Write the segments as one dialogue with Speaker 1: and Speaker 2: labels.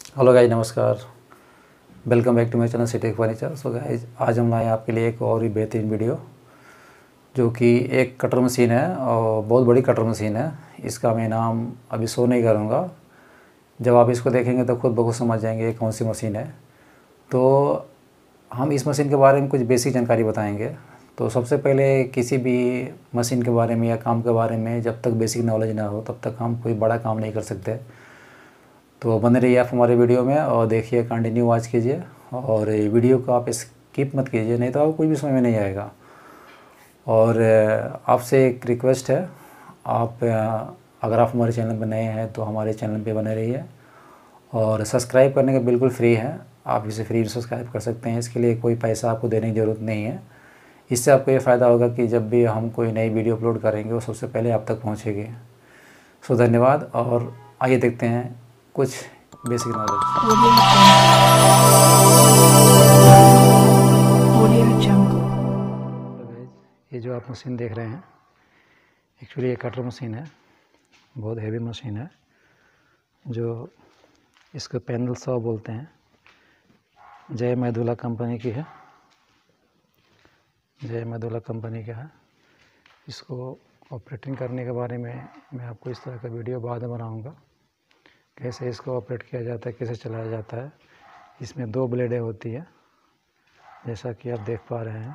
Speaker 1: Hello guys, नमस्कार। Welcome back to my channel city furniture. So guys, आज हम लाए आपके लिए एक और ही बेहतरीन वीडियो, जो कि एक कटर मशीन है और बहुत बड़ी कटर मशीन है। इसका मैं नाम अभी शो नहीं करूँगा। जब आप इसको देखेंगे तो खुद ब खुद समझ जाएंगे ये कौन सी मशीन है। तो हम इस मशीन के बारे में कुछ बेसिक जानकारी बताएंगे। तो सबसे पहले किसी भी मशीन के बारे में या काम के बारे में जब तक बेसिक नॉलेज ना हो तब तक हम कोई बड़ा काम नहीं कर सकते। तो बने रहिए आप हमारे वीडियो में और देखिए, कंटिन्यू वॉच कीजिए और वीडियो को आप स्किप मत कीजिए, नहीं तो आपको कुछ भी समझ में नहीं आएगा। और आपसे एक रिक्वेस्ट है, आप अगर आप हमारे चैनल पर नए हैं तो हमारे चैनल पे बने रहिए और सब्सक्राइब करने का बिल्कुल फ्री है। आप इसे फ्री सब्सक्राइब कर सकते हैं, इसके लिए कोई पैसा आपको देने की ज़रूरत नहीं है। इससे आपको ये फ़ायदा होगा कि जब भी हम कोई नई वीडियो अपलोड करेंगे वो सबसे पहले आप तक पहुँचेगी। सो धन्यवाद। और आइए देखते हैं कुछ बेसिक नॉलेज। ये जो आप मशीन देख रहे हैं, एक्चुअली ये कटर मशीन है, बहुत हेवी मशीन है। जो इसको पैनल 100 बोलते हैं। जय मैदुला कंपनी की है, जय मैदुला कंपनी का है। इसको ऑपरेटिंग करने के बारे में मैं आपको इस तरह का वीडियो बाद में बनाऊंगा, कैसे इसको ऑपरेट किया जाता है, कैसे चलाया जाता है। इसमें 2 ब्लेडें होती है, जैसा कि आप देख पा रहे हैं।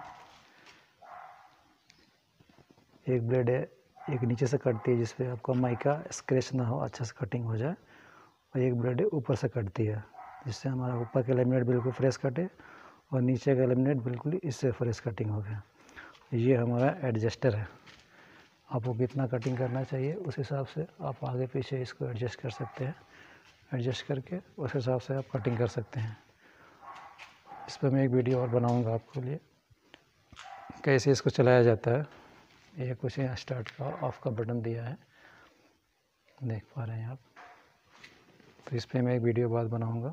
Speaker 1: एक ब्लेड है, एक नीचे से कटती है जिसपे आपका माइका स्क्रैच ना हो, अच्छा से कटिंग हो जाए। और एक ब्लेड ऊपर से कटती है जिससे हमारा ऊपर का लेमिनेट बिल्कुल फ्रेश कटे और नीचे का लेमिनेट बिल्कुल इससे फ्रेश कटिंग हो गया। ये हमारा एडजस्टर है। आपको कितना कटिंग करना चाहिए उस हिसाब से आप आगे पीछे इसको एडजस्ट कर सकते हैं। एडजस्ट करके उस हिसाब से आप कटिंग कर सकते हैं। इस पर मैं एक वीडियो और बनाऊंगा आपके लिए, कैसे इसको चलाया जाता है। ये कुछ यहाँ स्टार्ट का ऑफ का बटन दिया है, देख पा रहे हैं आप। तो इस पर मैं एक वीडियो बाद बनाऊंगा।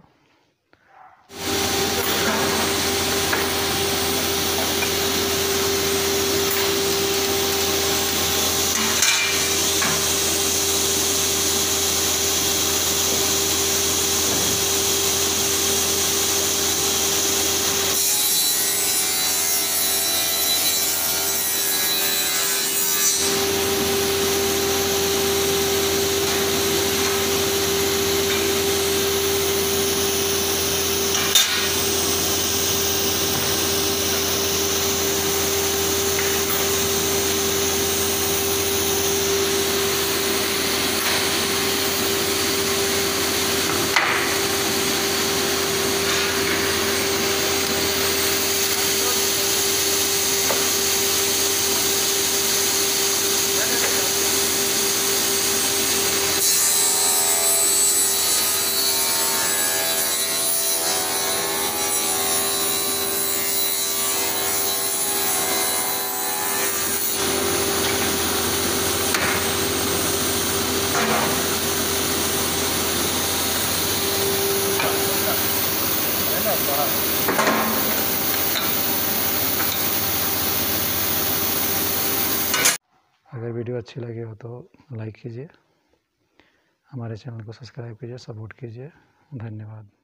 Speaker 1: अगर वीडियो अच्छी लगी हो तो लाइक कीजिए, हमारे चैनल को सब्सक्राइब कीजिए, सपोर्ट कीजिए। धन्यवाद।